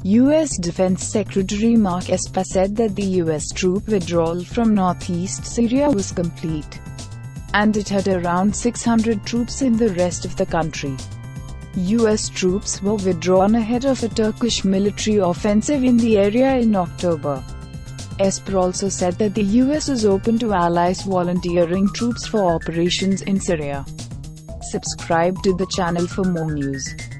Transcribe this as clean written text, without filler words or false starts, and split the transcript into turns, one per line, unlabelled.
U.S. Defence Secretary Mark Esper said that the U.S. troop withdrawal from northeast Syria was complete, and it had around 600 troops in the rest of the country. U.S. troops were withdrawn ahead of a Turkish military offensive in the area in October. Esper also said that the U.S. is open to allies volunteering troops for operations in Syria. Subscribe to the channel for more news.